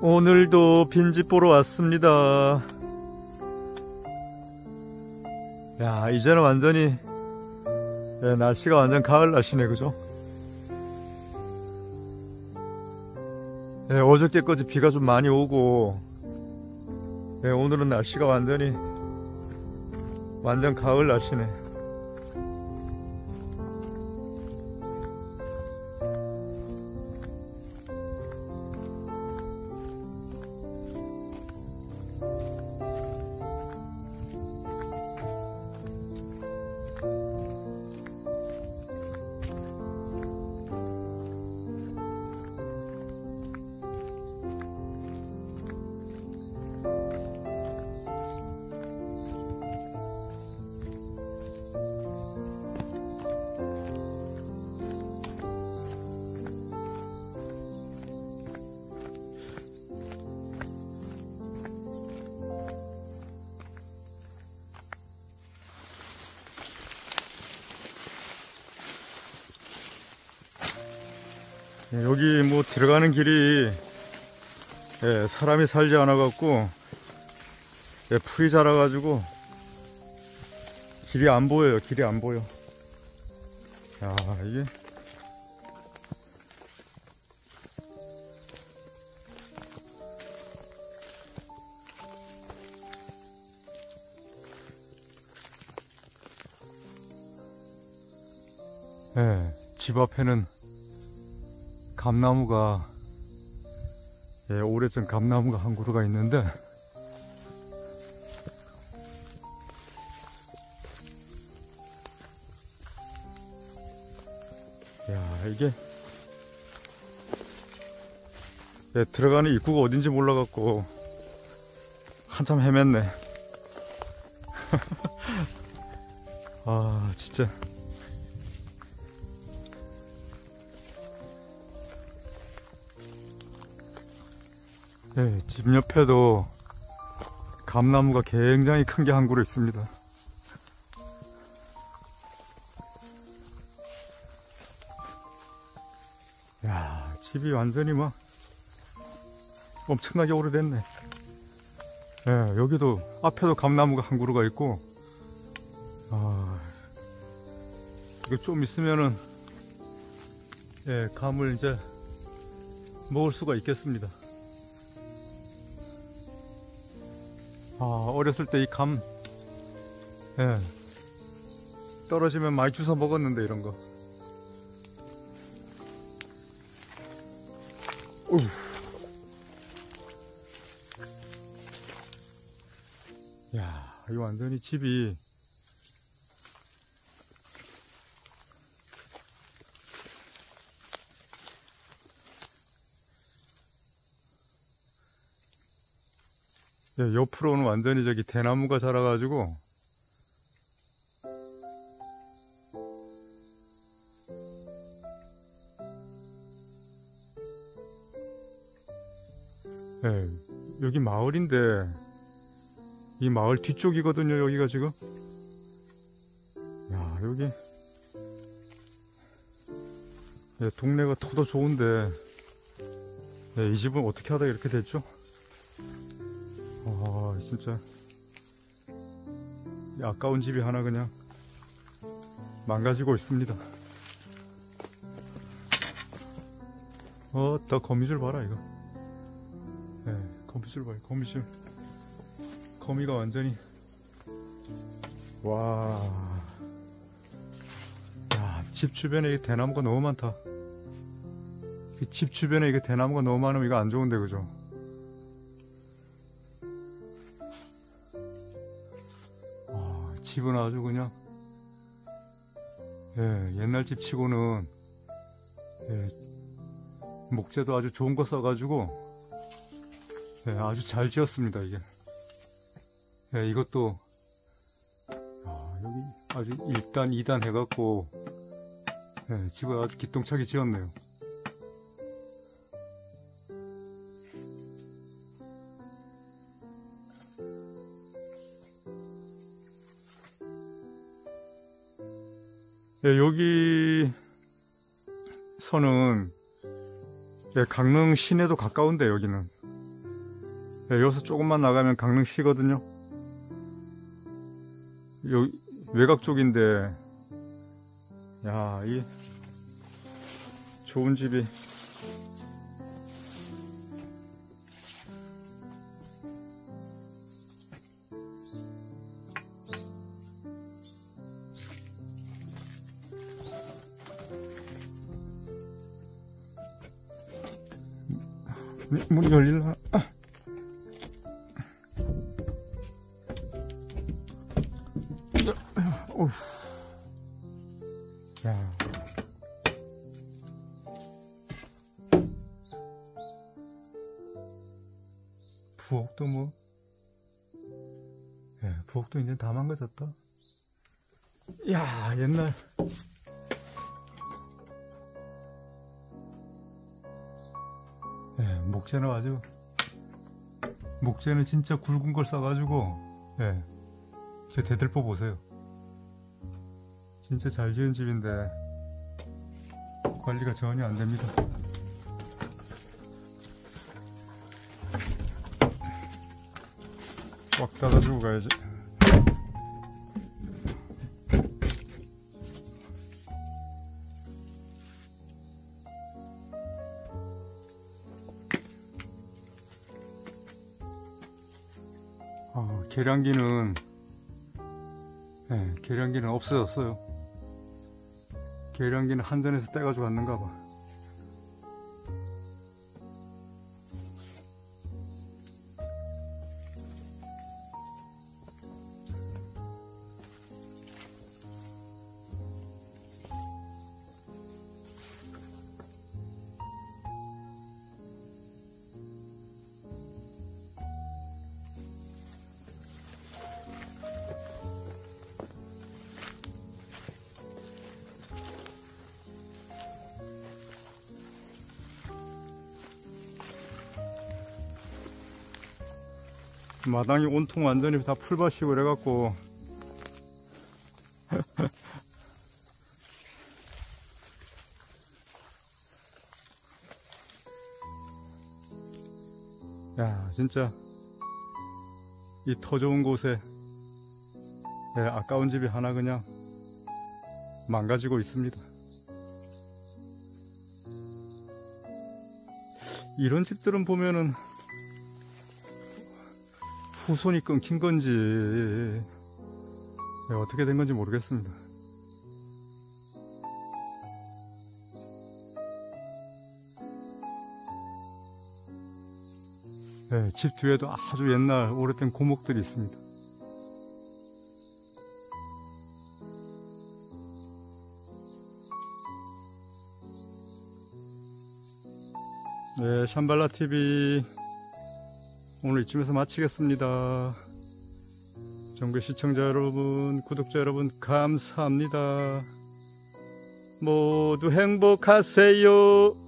오늘도 빈집 보러 왔습니다. 야, 이제는 완전히 날씨가 완전 가을 날씨네, 그죠? 어저께까지 비가 좀 많이 오고 오늘은 날씨가 완전 가을 날씨네. 여기 뭐 들어가는 길이 사람이 살지 않아 갖고 풀이 자라 가지고 길이 안 보여요. 길이 안 보여. 야, 이게 집 앞에는 감나무가 오래전 감나무가 한 그루가 있는데 야, 이게 들어가는 입구가 어딘지 몰라갖고 한참 헤맸네. 아, 진짜 집 옆에도 감나무가 굉장히 큰 게 한 그루 있습니다. 야, 집이 완전히 막 엄청나게 오래됐네. 여기도 앞에도 감나무가 한 그루가 있고, 이거 좀 있으면은 감을 이제 먹을 수가 있겠습니다. 어렸을 때 이 감 떨어지면 많이 주워 먹었는데, 이런 거. 어휴. 야, 이거 완전히 집이 옆으로는 완전히 저기 대나무가 자라가지고 여기 마을인데 이 마을 뒤쪽이거든요, 여기가 지금. 야, 여기 동네가 터도 좋은데 이 집은 어떻게 하다 이렇게 됐죠? 진짜 아까운 집이 하나 그냥 망가지고 있습니다. 더 거미줄 봐라, 이거. 거미줄 봐요, 거미줄. 거미가 완전히, 와. 야, 집 주변에 이 대나무가 너무 많다. 집 주변에 이게 대나무가 너무 많으면 이거 안 좋은데, 그죠? 집은 아주 그냥 옛날 집 치고는 목재도 아주 좋은 거 써가지고 아주 잘 지었습니다. 이게 이것도 여기 아주 1단 2단 해갖고 집을 아주 기똥차게 지었네요. 여기서는 강릉 시내도 가까운데, 여기는 예, 여기서 조금만 나가면 강릉시거든요. 여기 외곽 쪽인데, 야, 이 좋은 집이. 문이 열릴라? 어후. 야. 부엌도 뭐, 예, 부엌도 이제 다 망가졌다. 야, 옛날. 예, 목재는 아주, 목재는 진짜 굵은 걸 써가지고, 예, 제 대들보 보세요. 진짜 잘 지은 집인데 관리가 전혀 안 됩니다. 꽉 닫아주고 가야지. 계량기는, 네, 계량기는 없어졌어요. 계량기는 한전에서 떼가지고 왔는가 봐. 마당이 온통 완전히 다 풀밭이고 그래갖고 야, 진짜 이 터 좋은 곳에, 예, 아까운 집이 하나 그냥 망가지고 있습니다. 이런 집들은 보면은 후손이 끊긴 건지, 네, 어떻게 된 건지 모르겠습니다. 네, 집 뒤에도 아주 옛날 오래된 고목들이 있습니다. 네, 샴발라TV 오늘 이쯤에서 마치겠습니다. 전국 시청자 여러분, 구독자 여러분, 감사합니다. 모두 행복하세요.